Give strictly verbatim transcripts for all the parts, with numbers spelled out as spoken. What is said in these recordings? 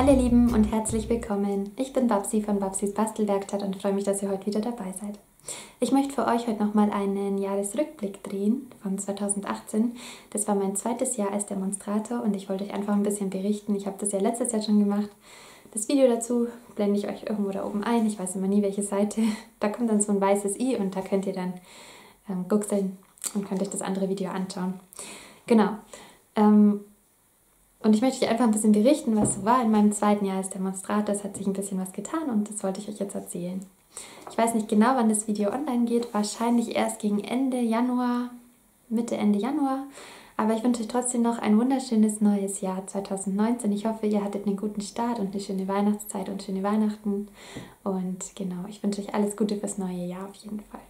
Hallo ihr Lieben und herzlich willkommen. Ich bin Babsi von Babsis Bastelwerkstatt und freue mich, dass ihr heute wieder dabei seid. Ich möchte für euch heute nochmal einen Jahresrückblick drehen von zweitausendachtzehn. Das war mein zweites Jahr als Demonstrator und ich wollte euch einfach ein bisschen berichten. Ich habe das ja letztes Jahr schon gemacht. Das Video dazu blende ich euch irgendwo da oben ein. Ich weiß immer nie, welche Seite. Da kommt dann so ein weißes i und da könnt ihr dann ähm, guckseln und könnt euch das andere Video anschauen. Genau. Ähm, Und ich möchte euch einfach ein bisschen berichten, was so war in meinem zweiten Jahr als Demonstrator. Es hat sich ein bisschen was getan und das wollte ich euch jetzt erzählen. Ich weiß nicht genau, wann das Video online geht. Wahrscheinlich erst gegen Ende Januar, Mitte, Ende Januar. Aber ich wünsche euch trotzdem noch ein wunderschönes neues Jahr zweitausendneunzehn. Ich hoffe, ihr hattet einen guten Start und eine schöne Weihnachtszeit und schöne Weihnachten. Und genau, ich wünsche euch alles Gute fürs neue Jahr auf jeden Fall.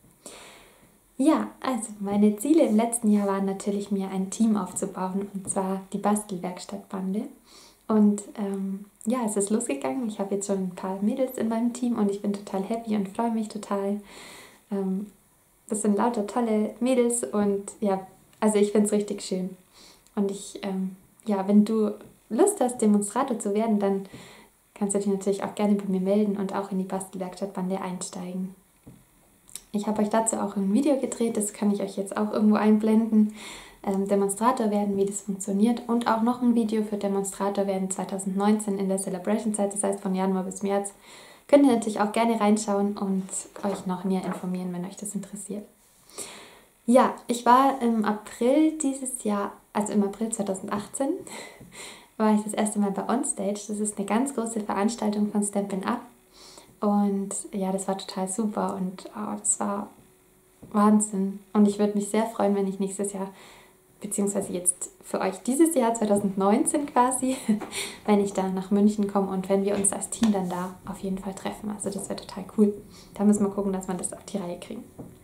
Ja, also meine Ziele im letzten Jahr waren natürlich, mir ein Team aufzubauen, und zwar die Bastelwerkstattbande. Und ähm, ja, es ist losgegangen. Ich habe jetzt schon ein paar Mädels in meinem Team und ich bin total happy und freue mich total. Ähm, das sind lauter tolle Mädels und ja, also ich finde es richtig schön. Und ich, ähm, ja, wenn du Lust hast, Demonstrator zu werden, dann kannst du dich natürlich auch gerne bei mir melden und auch in die Bastelwerkstattbande einsteigen. Ich habe euch dazu auch ein Video gedreht, das kann ich euch jetzt auch irgendwo einblenden. Ähm, Demonstrator werden, wie das funktioniert, und auch noch ein Video für Demonstrator werden zweitausendneunzehn in der Celebration-Zeit, das heißt von Januar bis März. Könnt ihr natürlich auch gerne reinschauen und euch noch näher informieren, wenn euch das interessiert. Ja, ich war im April dieses Jahr, also im April zweitausendachtzehn, war ich das erste Mal bei Onstage. Das ist eine ganz große Veranstaltung von Stampin' Up. Und ja, das war total super und oh, das war Wahnsinn. Und ich würde mich sehr freuen, wenn ich nächstes Jahr, beziehungsweise jetzt für euch dieses Jahr zweitausendneunzehn quasi, wenn ich dann nach München komme und wenn wir uns als Team dann da auf jeden Fall treffen. Also das wäre total cool. Da müssen wir gucken, dass wir das auf die Reihe kriegen.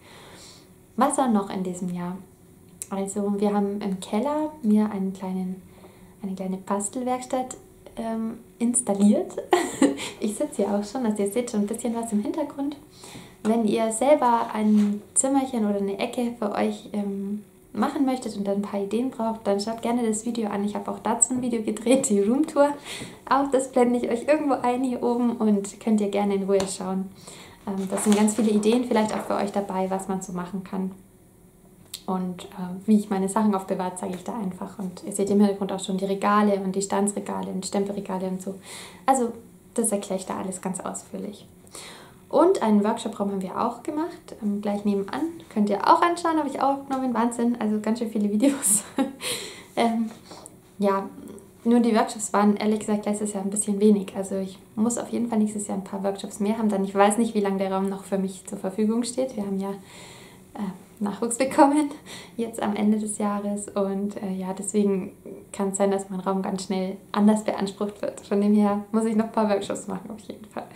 Was war noch in diesem Jahr? Also wir haben im Keller mir einen kleinen, eine kleine Bastelwerkstatt ähm, installiert. Ich sitze hier auch schon, also ihr seht schon ein bisschen was im Hintergrund. Wenn ihr selber ein Zimmerchen oder eine Ecke für euch ähm, machen möchtet und ein paar Ideen braucht, dann schaut gerne das Video an. Ich habe auch dazu ein Video gedreht, die Roomtour. Auch das blende ich euch irgendwo ein hier oben und könnt ihr gerne in Ruhe schauen. Ähm, das sind ganz viele Ideen vielleicht auch für euch dabei, was man so machen kann. Und äh, wie ich meine Sachen aufbewahrt, zeige ich da einfach. Und ihr seht im Hintergrund auch schon die Regale und die Stanzregale und Stempelregale und so. Also das erkläre ich da alles ganz ausführlich. Und einen Workshop-Raum haben wir auch gemacht, ähm, gleich nebenan. Könnt ihr auch anschauen, habe ich auch aufgenommen. Wahnsinn, also ganz schön viele Videos. ähm, ja, nur die Workshops waren ehrlich gesagt letztes Jahr ein bisschen wenig. Also ich muss auf jeden Fall nächstes Jahr ein paar Workshops mehr haben, denn ich weiß nicht, wie lange der Raum noch für mich zur Verfügung steht. Wir haben ja äh, Nachwuchs bekommen, jetzt am Ende des Jahres, und äh, ja, deswegen kann es sein, dass mein Raum ganz schnell anders beansprucht wird. Von dem her muss ich noch ein paar Workshops machen, auf jeden Fall.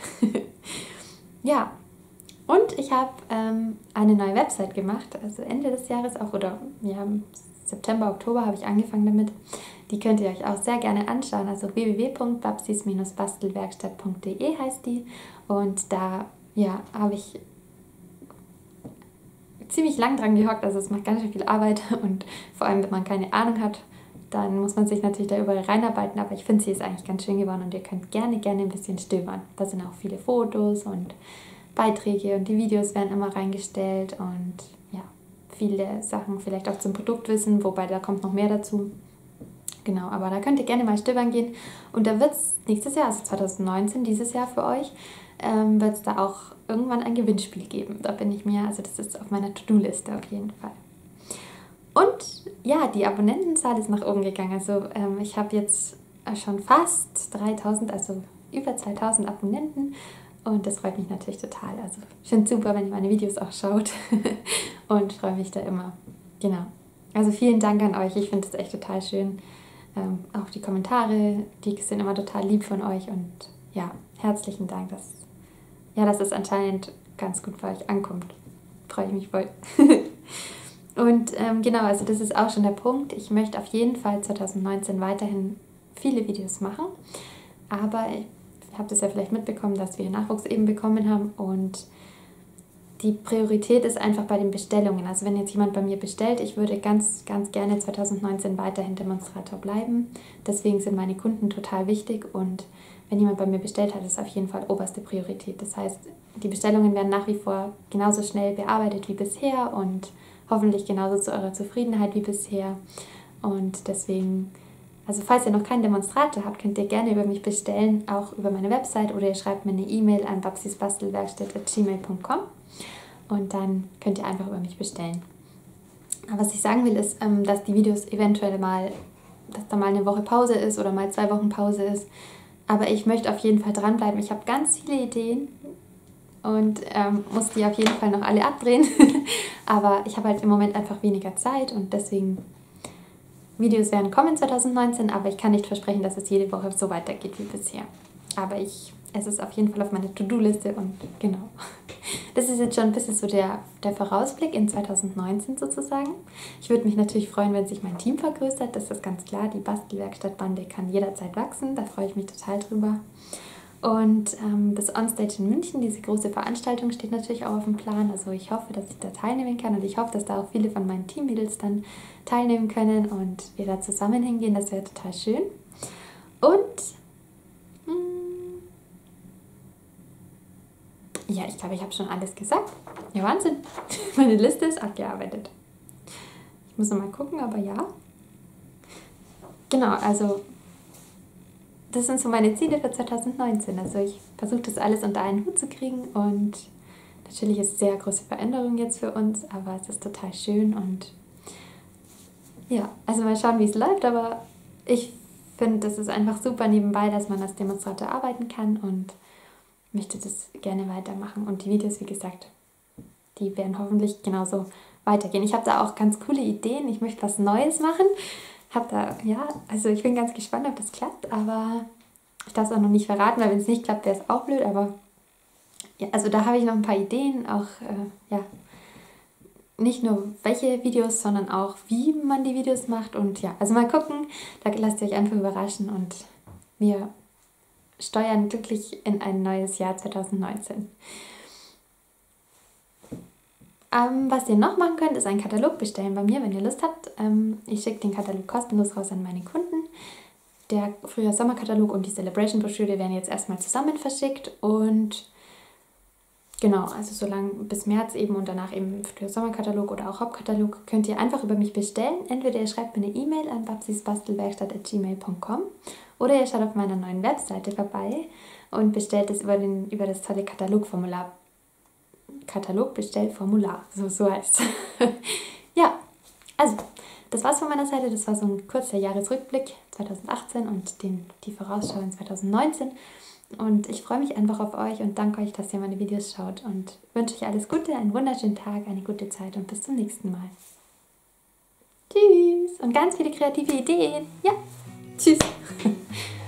Ja, und ich habe ähm, eine neue Website gemacht, also Ende des Jahres auch, oder ja, September, Oktober habe ich angefangen damit. Die könnt ihr euch auch sehr gerne anschauen, also w w w punkt babsis bastelwerkstatt punkt de heißt die, und da ja, habe ich ziemlich lang dran gehockt, also es macht ganz schön viel Arbeit, und vor allem, wenn man keine Ahnung hat, dann muss man sich natürlich da überall reinarbeiten, aber ich finde, sie ist eigentlich ganz schön geworden und ihr könnt gerne, gerne ein bisschen stöbern. Da sind auch viele Fotos und Beiträge und die Videos werden immer reingestellt und ja, viele Sachen vielleicht auch zum Produktwissen, wobei da kommt noch mehr dazu. Genau, aber da könnt ihr gerne mal stöbern gehen, und da wird es nächstes Jahr, also zweitausendneunzehn, dieses Jahr für euch, ähm, wird es da auch irgendwann ein Gewinnspiel geben. Da bin ich mir, also das ist auf meiner To-Do-Liste auf jeden Fall. Und ja, die Abonnentenzahl ist nach oben gegangen. Also ähm, ich habe jetzt schon fast dreitausend, also über zweitausend Abonnenten, und das freut mich natürlich total. Also ich finde es super, wenn ihr meine Videos auch schaut und freue mich da immer. Genau. Also vielen Dank an euch. Ich finde es echt total schön. Ähm, auch die Kommentare, die sind immer total lieb von euch, und ja, herzlichen Dank, dass, ja, dass es anscheinend ganz gut bei euch ankommt. Freue ich mich voll. Und ähm, genau, also das ist auch schon der Punkt. Ich möchte auf jeden Fall zweitausendneunzehn weiterhin viele Videos machen, aber ich habe das ja vielleicht mitbekommen, dass wir Nachwuchs eben bekommen haben, und die Priorität ist einfach bei den Bestellungen. Also wenn jetzt jemand bei mir bestellt, ich würde ganz, ganz gerne zwanzig neunzehn weiterhin Demonstrator bleiben. Deswegen sind meine Kunden total wichtig und wenn jemand bei mir bestellt hat, ist auf jeden Fall oberste Priorität. Das heißt, die Bestellungen werden nach wie vor genauso schnell bearbeitet wie bisher und hoffentlich genauso zu eurer Zufriedenheit wie bisher. Und deswegen, also falls ihr noch keinen Demonstrator habt, könnt ihr gerne über mich bestellen, auch über meine Website oder ihr schreibt mir eine E-Mail an babsisbastelwerkstatt at gmail punkt com und dann könnt ihr einfach über mich bestellen. Aber was ich sagen will, ist, dass die Videos eventuell mal, dass da mal eine Woche Pause ist oder mal zwei Wochen Pause ist. Aber ich möchte auf jeden Fall dranbleiben. Ich habe ganz viele Ideen und ähm, muss die auf jeden Fall noch alle abdrehen. Aber ich habe halt im Moment einfach weniger Zeit und deswegen, Videos werden kommen zwanzig neunzehn, aber ich kann nicht versprechen, dass es jede Woche so weitergeht wie bisher. Aber ich, es ist auf jeden Fall auf meiner To-Do-Liste und genau. Das ist jetzt schon ein bisschen so der, der Vorausblick in zwanzig neunzehn sozusagen. Ich würde mich natürlich freuen, wenn sich mein Team vergrößert, das ist ganz klar. Die Bastelwerkstattbande kann jederzeit wachsen, da freue ich mich total drüber. Und ähm, das Onstage in München, diese große Veranstaltung, steht natürlich auch auf dem Plan. Also ich hoffe, dass ich da teilnehmen kann und ich hoffe, dass da auch viele von meinen Teammädels dann teilnehmen können und wir da zusammen hingehen. Das wäre total schön. Und mh, ja, ich glaube, ich habe schon alles gesagt. Ja, Wahnsinn. Meine Liste ist abgearbeitet. Ich muss noch mal gucken, aber ja. Genau, also das sind so meine Ziele für zwanzig neunzehn. Also ich versuche das alles unter einen Hut zu kriegen und natürlich ist es eine sehr große Veränderung jetzt für uns, aber es ist total schön und ja, also mal schauen, wie es läuft, aber ich finde, das ist einfach super nebenbei, dass man als Demonstrator arbeiten kann und möchte das gerne weitermachen und die Videos, wie gesagt, die werden hoffentlich genauso weitergehen. Ich habe da auch ganz coole Ideen, ich möchte was Neues machen. Hab da, ja, also ich bin ganz gespannt, ob das klappt, aber ich darf es auch noch nicht verraten, weil wenn es nicht klappt, wäre es auch blöd, aber ja, also da habe ich noch ein paar Ideen, auch, äh, ja, nicht nur welche Videos, sondern auch wie man die Videos macht und ja, also mal gucken, da lasst ihr euch einfach überraschen und wir steuern glücklich in ein neues Jahr zwanzig neunzehn. Ähm, was ihr noch machen könnt, ist einen Katalog bestellen bei mir, wenn ihr Lust habt. Ähm, ich schicke den Katalog kostenlos raus an meine Kunden. Der Frühjahr-Sommer-Katalog und die Celebration-Broschüre werden jetzt erstmal zusammen verschickt und genau, also so lange bis März eben und danach eben Frühjahr-Sommer-Katalog oder auch Hauptkatalog könnt ihr einfach über mich bestellen. Entweder ihr schreibt mir eine E-Mail an babsisbastelwerkstatt at gmail punkt com oder ihr schaut auf meiner neuen Webseite vorbei und bestellt es über, den, über das tolle Katalogformular. Katalogbestellformular, so, so heißt es. Ja, also, das war's von meiner Seite. Das war so ein kurzer Jahresrückblick zwanzig achtzehn und den, die Vorausschau in zwanzig neunzehn. Und ich freue mich einfach auf euch und danke euch, dass ihr meine Videos schaut und wünsche euch alles Gute, einen wunderschönen Tag, eine gute Zeit und bis zum nächsten Mal. Tschüss und ganz viele kreative Ideen. Ja, tschüss.